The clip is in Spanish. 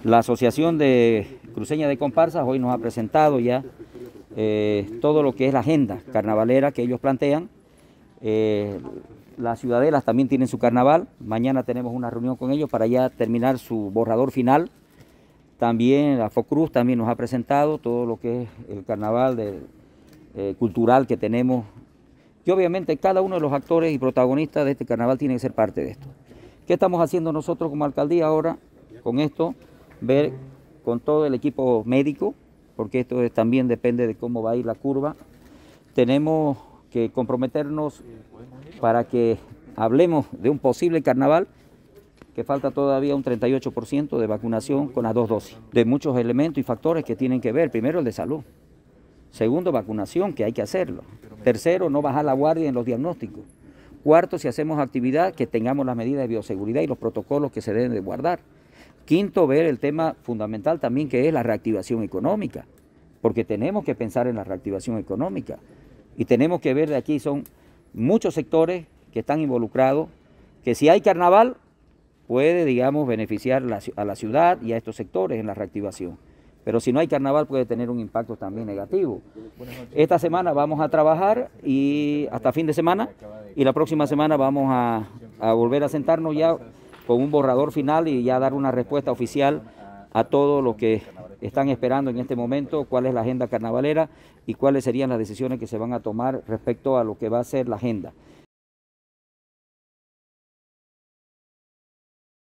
La Asociación de Cruceña de Comparsas hoy nos ha presentado ya todo lo que es la agenda carnavalera que ellos plantean. Las ciudadelas también tienen su carnaval. Mañana tenemos una reunión con ellos para ya terminar su borrador final. También la FOCRUZ también nos ha presentado todo lo que es el carnaval cultural que tenemos. Y obviamente cada uno de los actores y protagonistas de este carnaval tiene que ser parte de esto. ¿Qué estamos haciendo nosotros como alcaldía ahora con esto? Ver con todo el equipo médico, porque esto también depende de cómo va a ir la curva. Tenemos que comprometernos para que hablemos de un posible carnaval, que falta todavía un 38% de vacunación con las 2 dosis, de muchos elementos y factores que tienen que ver. Primero, el de salud. Segundo, vacunación, que hay que hacerlo. Tercero, no bajar la guardia en los diagnósticos. Cuarto, si hacemos actividad, que tengamos las medidas de bioseguridad y los protocolos que se deben de guardar. Quinto, ver el tema fundamental también, que es la reactivación económica, porque tenemos que pensar en la reactivación económica y tenemos que ver de aquí, son muchos sectores que están involucrados, que si hay carnaval puede, digamos, beneficiar a la ciudad y a estos sectores en la reactivación. Pero si no hay carnaval puede tener un impacto también negativo. Esta semana vamos a trabajar y hasta fin de semana, y la próxima semana vamos a volver a sentarnos ya con un borrador final y ya dar una respuesta oficial a todo lo que están esperando en este momento, cuál es la agenda carnavalera y cuáles serían las decisiones que se van a tomar respecto a lo que va a ser la agenda.